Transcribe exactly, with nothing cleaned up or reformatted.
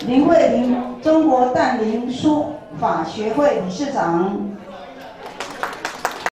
林慧玲，中国淡林书法学会理事长。